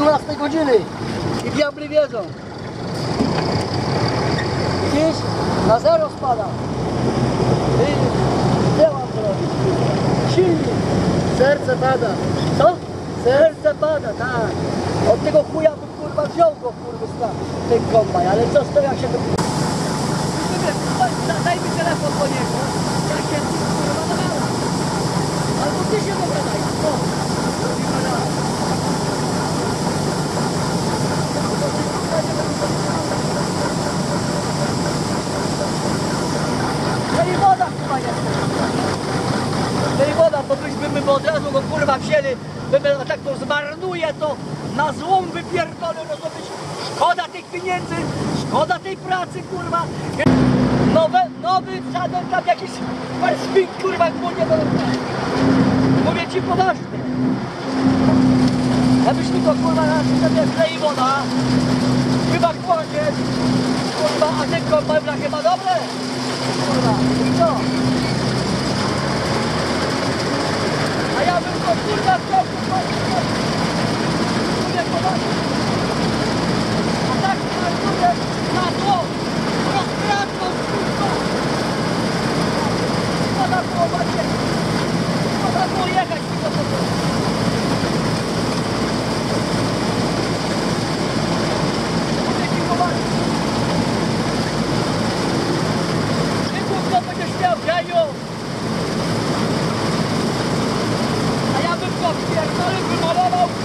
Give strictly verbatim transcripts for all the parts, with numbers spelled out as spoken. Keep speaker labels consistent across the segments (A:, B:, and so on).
A: dwunastej godziny i diabli wiedzą. Widzisz? Na zero spada. I co mam zrobić? Silnik. Serce pada. Co? Serce pada, tak. Od tego chuja bym kurwa wziął go kurwa z ten kombaj, ale co z tego jak się to... Daj mi telefon do niego. Ja się kurwa nagala. Albo ty się dogadaj. No. Robimy raz. No i woda chyba jest. No i woda, to byśmy by od razu go kurwa wzięli, by tak to zmarnuje, to na złom wypierdolę, rozumieć. Szkoda tych pieniędzy, szkoda tej pracy, kurwa. Nowe, nowy żaden tam jakiś perspik, kurwa, głównie do robienia. Mówię ci poważnie. Jakbyś mi to kurwa na sobie wlei woda, chyba kładziesz, kurwa, a ten kombajn chyba dobre. Kurwa, i co? A ja bym to kurwa chciał, kurwa, mówię poważnie. A tak mówię na to, rozkradną, kurwa. Można było właśnie, można było jechać tylko po to. Mówię ci poważnie. Ty kurwa będziesz miał jaju. A ja bym go pierdolę, wymalował.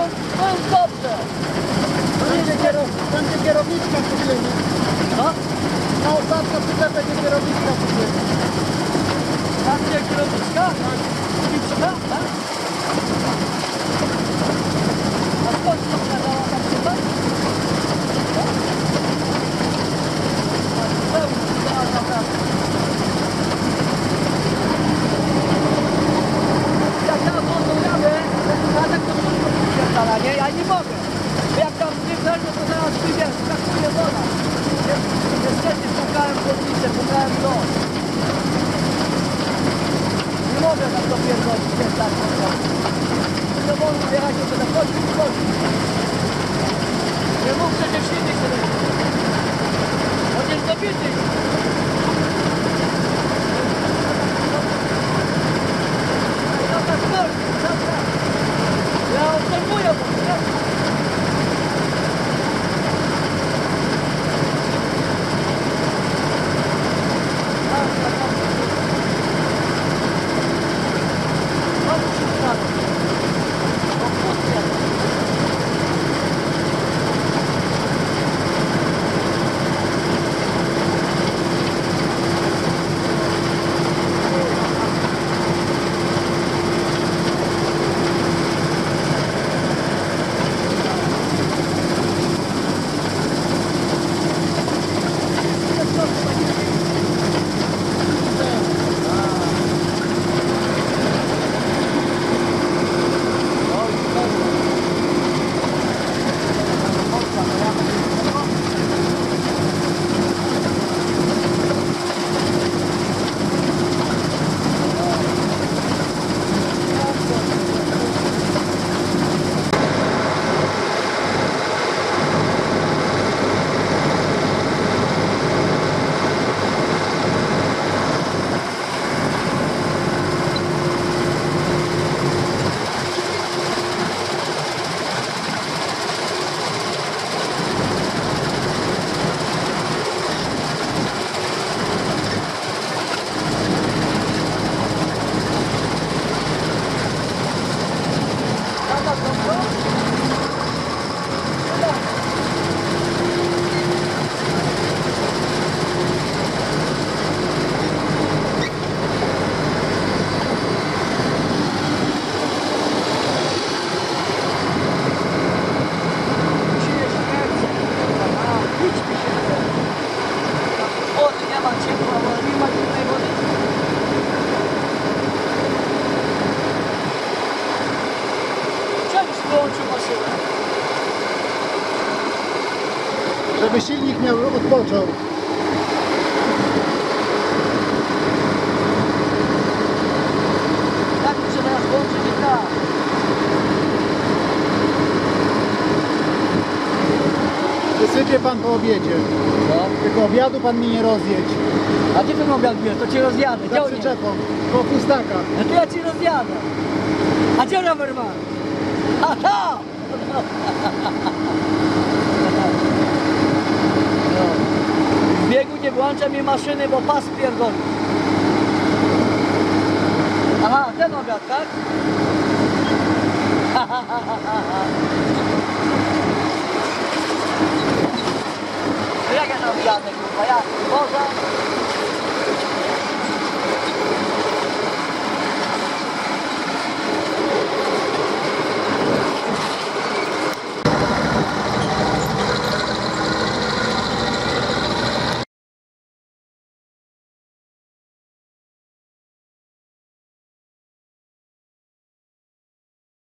A: jest, to jest dobrze.
B: Będzie, kierow, będzie kierowniczka kupienie.
A: No?
B: Na ostatnią przyczepę będzie kierowniczka kupienie.
A: Tam gdzie kierowniczka? I przyda, tak? A skąd to przydała ta przyda? Jak ja wodą jadę, to tak to wszystko wypierdala, nie? Ja nie mogę. Bo jak tam wybrzeże, to zaraz wybier, skakuje woda. Niestety pukałem chodnicę, pukałem do. Nie mogę tak dopierdolić, nie tak woda. Nie wolno jechać, to będę chodził i chodził. Nie mógł przecież siedzieć sobie. Chociaż zabity. Ja obserwuję, bo nie?
B: Żeby silnik miał odpoczął.
A: Tak muszę teraz włączyć i tak.
B: Wysypie pan po obiedzie.
A: No.
B: Tylko obiadu pan mi nie rozjedź.
A: A gdzie ten obiad bierz? To cię rozjadę. Gdzie
B: Za
A: on jest?
B: przyczepą. Po pustaka.
A: No to ja ci rozjadę. A gdzie rower ma? A tam! No. W biegu nie włącza mi maszyny, bo pas pierdoli. Aha, ten obiad, tak? Jak ja tam jadę, kurwa, ja, Boże?